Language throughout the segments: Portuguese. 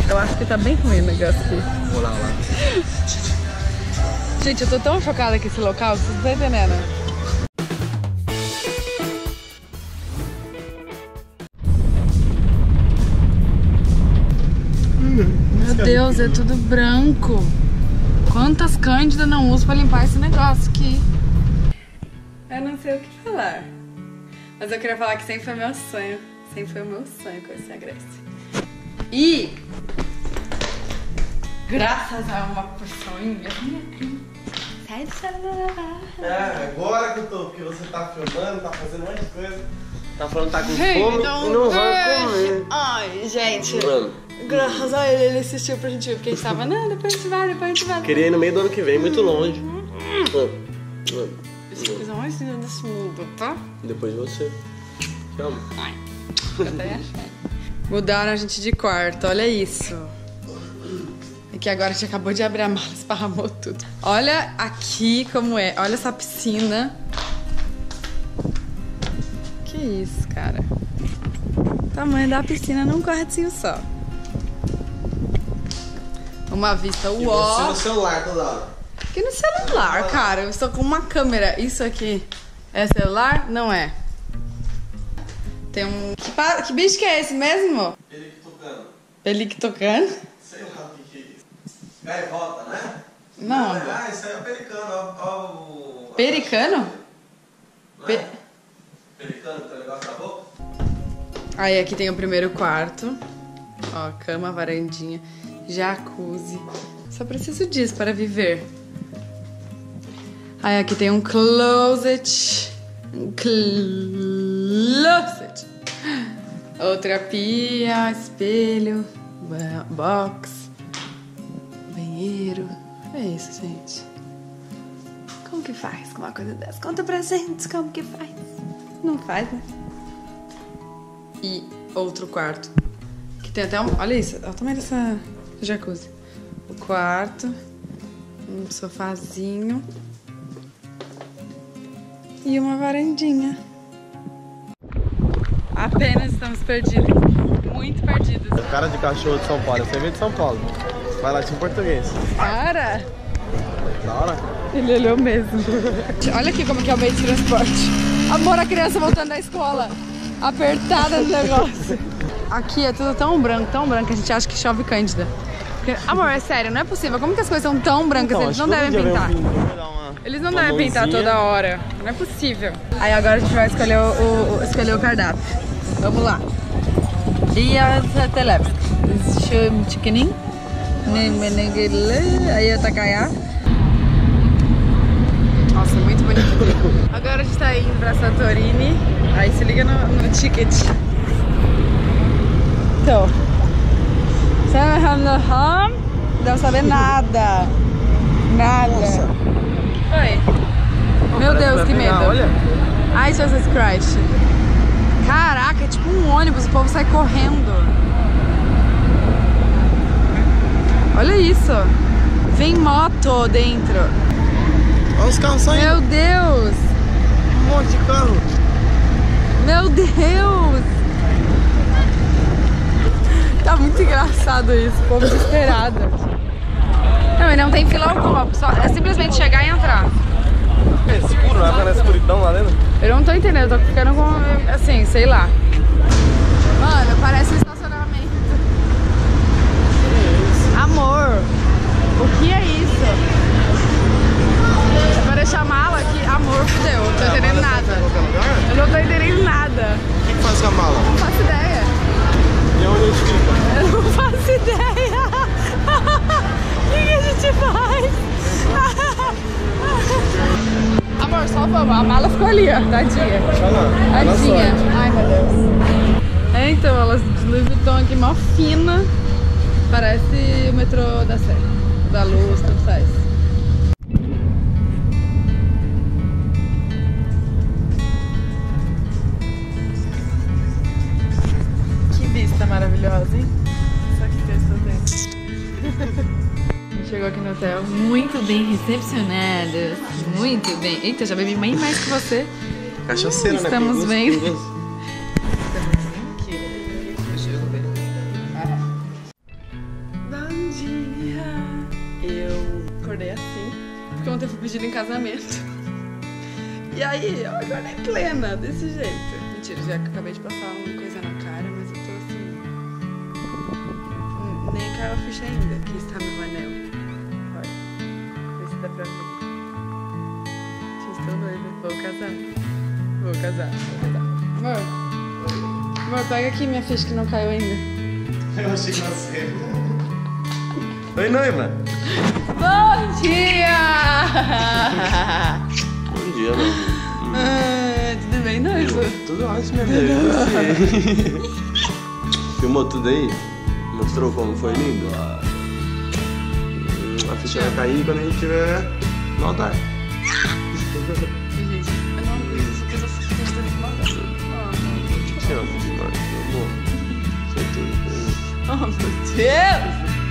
Eu acho que tá bem ruim o negócio aqui. Vou lá. Gente, eu tô tão chocada com esse local, vocês não estão entendendo. Meu Deus, é tudo branco. Quantas cândidas não uso pra limpar esse negócio aqui? Eu não sei o que falar. Mas eu queria falar que sempre foi meu sonho. Sempre foi o meu sonho conhecer a Grécia. E graças a uma pessoa minha agora que eu tô, porque você tá filmando, tá fazendo um monte de coisa. Tá falando que tá com fome e não vai comer. Ai, gente. Graças a ele assistiu pra gente ver, porque a gente tava, não, depois a gente vai. Queria ir no meio do ano que vem, muito longe. Essa coisa mais linda desse mundo, tá? Depois de você. Te amo. Ai, eu até achei. Mudaram a gente de quarto, olha isso. E que agora a gente acabou de abrir a mala, esparramou tudo. Olha aqui como é, olha essa piscina. Que isso, cara. O tamanho da piscina num quartinho só. Uma vista E uó. você no celular toda hora. Que no celular, cara. Eu estou com uma câmera. Isso aqui é celular? Não é. Tem um... Que bicho que é esse mesmo? Pelictocano. Pelictocano? Sei lá o que é isso. Gaivota, né? Não. Ah, isso aí é o pelicano. Ó, o... Pericano? Pelicano, tá negócio na boca? Aí aqui tem o primeiro quarto. Ó, cama, varandinha, jacuzzi. Só preciso disso para viver. Aí aqui tem um closet. Outra pia, espelho, box, banheiro. É isso, gente. Como que faz com uma coisa dessa? Conta pra gente como que faz. Não faz, né? E outro quarto. Que tem até um... Olha isso, olha o tamanho dessa jacuzzi. O quarto. Um sofazinho. E uma varandinha. Apenas estamos perdidos. Muito perdidos. Cara de cachorro de São Paulo. Você veio de São Paulo. Vai lá, em português. Para! Da hora? Ele olhou mesmo. Olha aqui como que é o meio de transporte. Amor, a criança voltando da escola. Apertada no negócio. Aqui é tudo tão branco, que a gente acha que chove cândida. Porque, amor, é sério, não é possível. Como que as coisas são tão brancas? Então, eles não devem pintar. Eles não devem pintar toda hora. Não é possível. Aí agora a gente vai escolher o cardápio. Vamos lá. Dia Televsk. Chiquinim. Aí eu tacaiá. Nossa, muito bonito. Agora a gente tá indo pra Santorini. Aí se liga no ticket. Então, não deve saber nada. Nada. Oi. Meu Deus, que medo. Olha. Ai, Jesus Christ. Caraca, é tipo um ônibus, o povo sai correndo. Olha isso. Vem moto dentro. Olha os carros saindo. Meu Deus. Um monte de carro. Meu Deus. Tá muito engraçado isso, o povo desesperado. Não, e não tem fila alguma, é simplesmente chegar e entrar. É escuro, não é na escuridão lá dentro? Eu não tô entendendo, eu tô ficando com, assim, sei lá. Mano, parece um estacionamento. Amor, o que é isso? Eu vou deixar a mala aqui. Amor, fudeu, não tô entendendo nada. Eu não tô entendendo nada. O que faz com a mala? Não faço ideia. E onde a gente fica? Eu não faço ideia. O que a gente faz? Amor, só vamos. A mala ficou ali, ó. Tadinha. Tadinha. Ai, meu Deus. É, então, elas de Louis Vuitton aqui, mó fina. Parece o metrô da Sé. Da Luz, tudo faz. Que vista maravilhosa, hein? Só que eu estou dentro. Chegou aqui no hotel, muito bem recepcionados, muito bem. Eita, já bebi bem mais que você. Cachaceira, né? Estamos bem. pedido em casamento. E aí, eu acordei plena, desse jeito. Mentira, já acabei de passar uma coisa na cara, mas eu tô assim... Nem caiu a ficha ainda, que está meu anel. Olha, vê se dá pra ver. Estou noiva, vou casar. Amor, pega aqui minha ficha que não caiu ainda. Eu achei que você... Oi, noiva. Bom dia! Bom dia, noiva. Tudo bem, noiva? Tudo ótimo, minha filha. Filmou tudo aí? Mostrou como foi lindo? A ficha vai cair quando a gente tiver no altar. Gente, eu não acredito que eu tô fazendo de maldade. Te amo demais, meu amor. Sei tudo. Oh, meu Deus!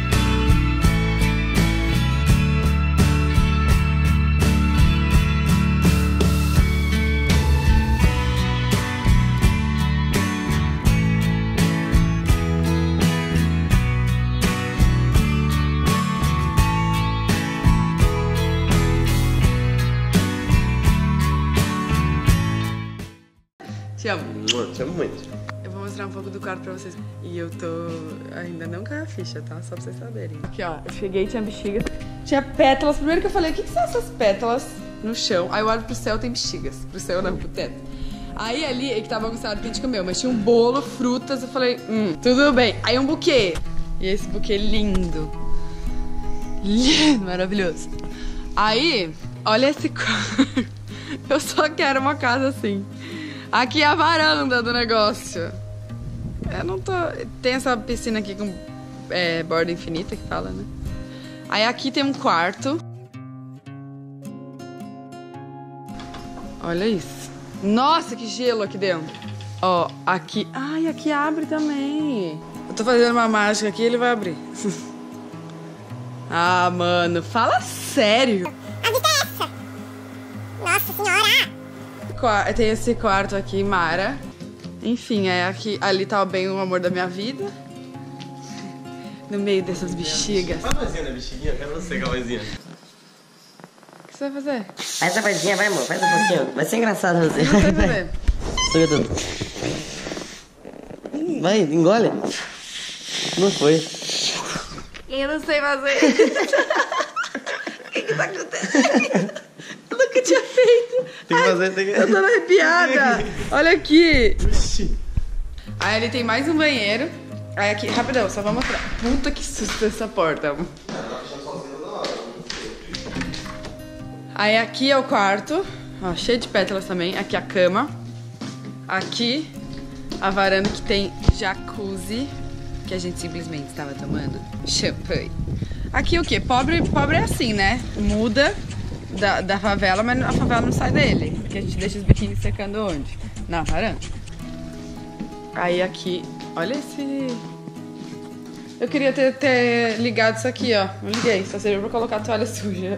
Te amo. Te amo muito. Eu vou mostrar um pouco do quarto pra vocês. E eu tô... ainda não caiu a ficha, tá? Só pra vocês saberem. Aqui, ó. Eu cheguei, tinha bexigas. Tinha pétalas. Primeiro que eu falei, o que são essas pétalas no chão? Aí eu olho pro céu, tem bexigas. Pro céu não, pro teto. Aí ali, que tava bagunçado que a gente comeu. Mas tinha um bolo, frutas. Eu falei, tudo bem. Aí um buquê. E esse buquê lindo. Lindo, maravilhoso. Aí, olha esse quarto. Eu só quero uma casa assim. Aqui é a varanda do negócio. Eu não tô... Tem essa piscina aqui com borda infinita que fala, né? Aí aqui tem um quarto. Olha isso. Nossa, que gelo aqui dentro. Ó, aqui... Ai, aqui abre também. Eu tô fazendo uma mágica aqui e ele vai abrir. Ah, mano, fala sério. A vida é essa? Nossa senhora! Tem esse quarto aqui, Mara. Enfim, aqui, ali tá bem o amor da minha vida. No meio dessas bexigas. Faz a vozinha da bexiguinha, eu quero você com a vozinha. O que você vai fazer? Faz a vozinha, vai, amor, faz um pouquinho. Vai ser engraçado você. O que você vai fazer? Suga tudo. Vai, engole. Não foi. Eu não sei fazer. O que tá acontecendo? Eu nunca tinha feito. Tem que fazer, tem que... Eu tô arrepiada. Olha aqui. Aí ali tem mais um banheiro. Aí aqui, rapidão, só vou mostrar. Puta que susto essa porta, amor. Aí aqui é o quarto. Ó, cheio de pétalas também. Aqui a cama. Aqui a varanda que tem jacuzzi. Que a gente simplesmente estava tomando champanhe. Aqui o quê? Pobre é assim, né? Muda da favela, mas a favela não sai dele. Porque a gente deixa os biquínis secando onde? Na varanda. Aí aqui, olha esse... Eu queria ter ligado isso aqui, ó. Não liguei, só serviu pra colocar a toalha suja.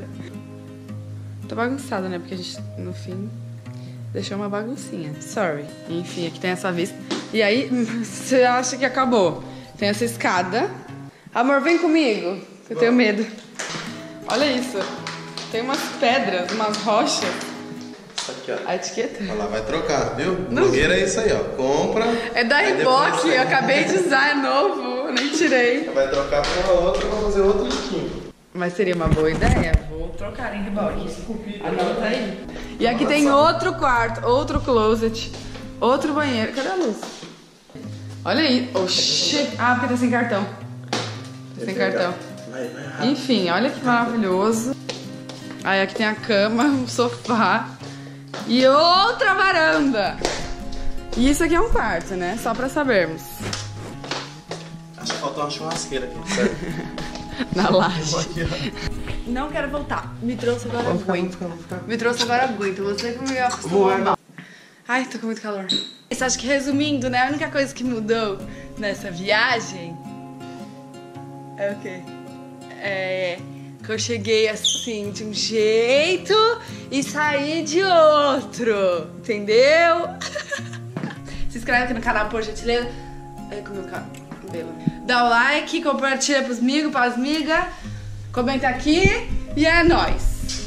Tô bagunçada, né? Porque a gente, no fim, deixou uma baguncinha. Sorry. Enfim, aqui tem essa vista. E aí, você acha que acabou? Tem essa escada. Amor, vem comigo. Eu tenho medo. Olha isso. Tem umas pedras, umas rochas. Isso aqui, ó. A etiqueta? Olha lá, vai trocar, viu? Blogueira é isso aí, ó. Compra. É da Reebok, eu acabei de usar, é novo. Eu nem tirei. Vai trocar pra outra pra fazer outro biquinho. Mas seria uma boa ideia. Vou trocar em Reebok. Anota aí. E aqui tem outro quarto, outro closet, outro banheiro. Cadê a luz? Olha aí. Oxi. Ah, porque tá sem cartão. Sem cartão. Vai. Enfim, olha que maravilhoso. Aí aqui tem a cama, um sofá e outra varanda. E isso aqui é um quarto, né? Só pra sabermos. Acho que faltou uma churrasqueira aqui, certo? Na laje. Não quero voltar. Me trouxe agora aguento. Me trouxe agora aguento. Você que me acostumou mal. Ai, tô com muito calor. Você acha que, resumindo, né? A única coisa que mudou nessa viagem é o quê? Que eu cheguei assim de um jeito e saí de outro. Entendeu? Se inscreve aqui no canal, por gentileza. Com o meu cabelo. Dá o like, compartilha pros amigos, pras amigas. Comenta aqui e é nóis.